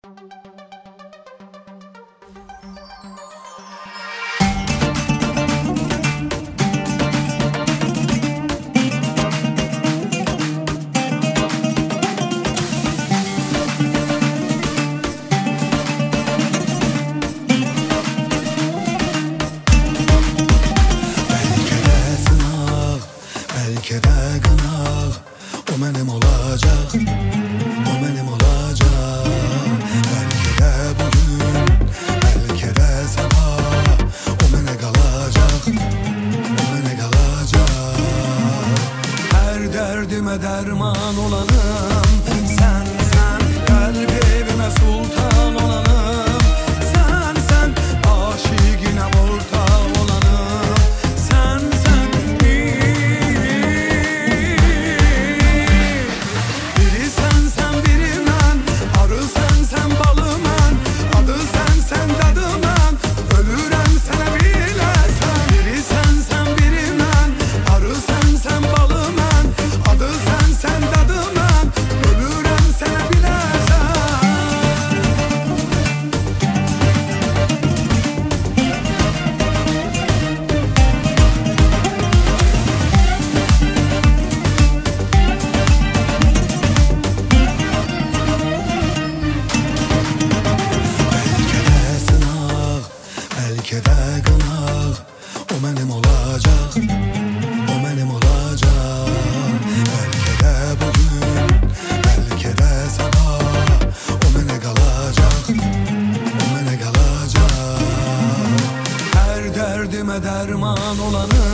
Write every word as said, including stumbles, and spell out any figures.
Belki de gınaq, o mənim olacaq, o mənim olacaq. Belki de bugün, belki de sabah, o mənə qalacaq, o mənə qalacaq. Hər dərdimə dərman olanım, sən, sən, qəlbimə sultan olanım. Sən, sən, aşiqinə ortaq olanım. Sən, sən, biri sən, sən, biri mən. Arı sən, sən, balı mən. Adı sən, sən, dadı mən. Ölürəm sənə biləsən. Biri sən, sən, biri mən. Arı sən, sən, balı mən. Adı sən, sən, dadı mən. Ölürəm sənə biləsən. Belki de gınaq, o mənim olacaq, o mənim olacaq. Belki de bugün, belki de sabah, o mənə qalacaq, o mənə qalacaq. Hər dərdimə dərman olanım.